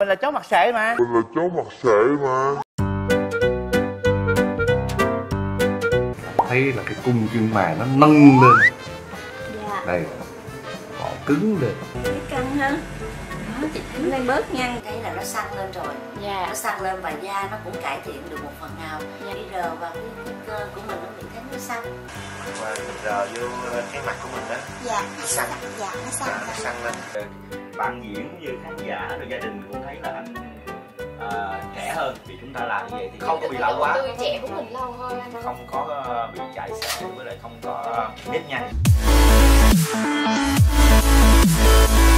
Mình là chó mặt sệ mà. Thấy là cái cung chân mày nó nâng lên. Dạ. Đây, họ cứng lên. Cái căng ha. Đó, chị thấy nó đang bớt nhăn. Thấy là nó săn lên rồi. Dạ. Nó săn lên và da nó cũng cải thiện được một phần nào. Dạ. Đi rờ vào cái cơ của mình nó bị thấy nó săn. Và mình rờ vô cái mặt của mình đó. Dạ. Nó săn. Dạ, nó săn. Nó săn lên. Bạn diễn cũng như khán giả rồi gia đình cũng thấy là anh trẻ hơn thì chúng ta làm như vậy thì không có bị lão quá, Tươi trẻ của mình lâu hơn anh. không có bị chảy xệ với lại không có nếp nhăn.